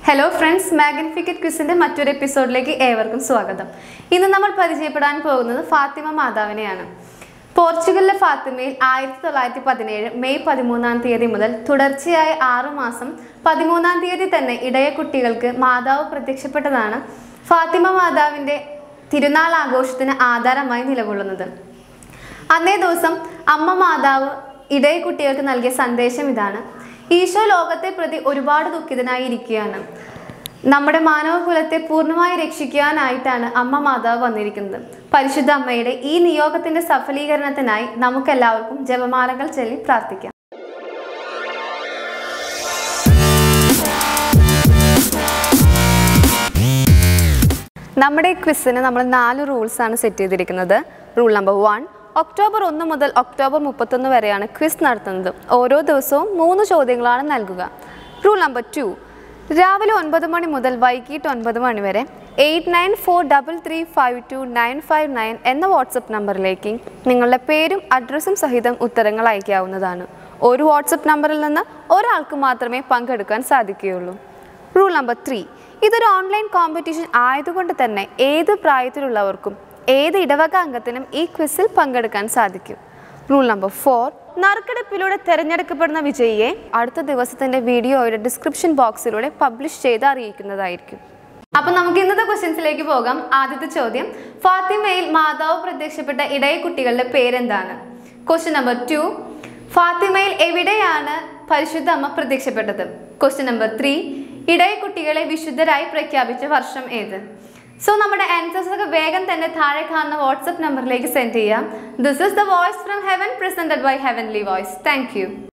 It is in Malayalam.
Hello friends, Magnificent Quizന്റെ മറ്റൊരു എപ്പിസോഡിലേക്ക് ഏവർക്കും സ്വാഗതം. ഇന്ന് നമ്മൾ പരിചയപ്പെടാൻ പോകുന്നത് ഫാത്തിമ മാതാവിനെയാണ്. പോർച്ചുഗലിലെ ഫാത്തിമയിൽ 1917 മെയ് 13-ാം തീയതി മുതൽ തുടർച്ചയായ 6 മാസം 13-ാം തീയതി തന്നെ ഇടയ കുട്ടികൾക്ക് മാതാവ് പ്രത്യക്ഷപ്പെട്ടതാണ് ഫാത്തിമ മാതാവിന്റെ തിരുനാൾ ആഘോഷത്തിന് ആധാരമായി നിലകൊള്ളുന്നത്. അന്നേ ദിവസം അമ്മ മാതാവ് ഇടയ കുട്ടികൾക്ക് നൽകിയ സന്ദേശം ഇതാണ്: ഈശോ ലോകത്തെ പ്രതി ഒരുപാട് ദുഃഖിതനായിരിക്കുകയാണ്. നമ്മുടെ മാനവകുലത്തെ പൂർണ്ണമായി രക്ഷിക്കാനായിട്ടാണ് അമ്മ മാതാവ് വന്നിരിക്കുന്നത്. പരിശുദ്ധ അമ്മയുടെ ഈ നിയോഗത്തിന്റെ സഫലീകരണത്തിനായി നമുക്കെല്ലാവർക്കും ജപമാലകൾ ചൊല്ലി പ്രാർത്ഥിക്കാം. നമ്മുടെ ഈ ക്വിസിന് നമ്മൾ 4 റൂൾസ് ആണ് സെറ്റ് ചെയ്തിരിക്കുന്നത്. റൂൾ നമ്പർ 1, ഒക്ടോബർ 1 മുതൽ ഒക്ടോബർ 31 വരെയാണ് ക്വിസ് നടത്തുന്നത്. ഓരോ ദിവസവും 3 ചോദ്യങ്ങളാണ് നൽകുക. റൂൾ നമ്പർ 2, രാവിലെ 9 മണി മുതൽ വൈകിട്ട് 9 മണി വരെ 8943352959 എന്ന വാട്സപ്പ് നമ്പറിലേക്ക് നിങ്ങളുടെ പേരും അഡ്രസ്സും സഹിതം ഉത്തരങ്ങൾ അയക്കാവുന്നതാണ്. ഒരു വാട്സപ്പ് നമ്പറിൽ നിന്ന് ഒരാൾക്ക് മാത്രമേ പങ്കെടുക്കാൻ സാധിക്കുകയുള്ളൂ. റൂൾ നമ്പർ 3, ഇതൊരു ഓൺലൈൻ കോമ്പറ്റീഷൻ ആയതുകൊണ്ട് തന്നെ ഏത് പ്രായത്തിലുള്ളവർക്കും ഏത് ഇടവക അംഗത്തിനും ഈ ക്വിസിൽ പങ്കെടുക്കാൻ സാധിക്കും. റൂൾ നമ്പർ 4, നറുക്കെടുപ്പിലൂടെ തിരഞ്ഞെടുക്കപ്പെടുന്ന വിജയിയെ അടുത്ത ദിവസത്തിന്റെ വീഡിയോയുടെ ഡിസ്ക്രിപ്ഷൻ ബോക്സിലൂടെ പബ്ലിഷ് ചെയ്ത് അറിയിക്കുന്നതായിരിക്കും. അപ്പം നമുക്ക് ഇന്നത്തെ ക്വസ്റ്റ്യൻസിലേക്ക് പോകാം. ആദ്യത്തെ ചോദ്യം: ഫാത്തിമയിൽ മാതാവ് പ്രത്യക്ഷപ്പെട്ട ഇടയ കുട്ടികളുടെ പേരെന്താണ്? ക്വസ്റ്റ്യൻ നമ്പർ 2, ഫാത്തിമയിൽ എവിടെയാണ് പരിശുദ്ധ അമ്മ പ്രത്യക്ഷപ്പെട്ടത്? ക്വസ്റ്റ്യൻ നമ്പർ 3, ഇടയ കുട്ടികളെ വിശുദ്ധരായി പ്രഖ്യാപിച്ച വർഷം ഏത്? സോ നമ്മുടെ ആൻസേഴ്സ് ഒക്കെ വേഗം തന്നെ താഴെ കാണുന്ന വാട്സപ്പ് നമ്പറിലേക്ക് സെൻഡ് ചെയ്യാം. This is the voice from heaven, presented by heavenly voice. Thank U.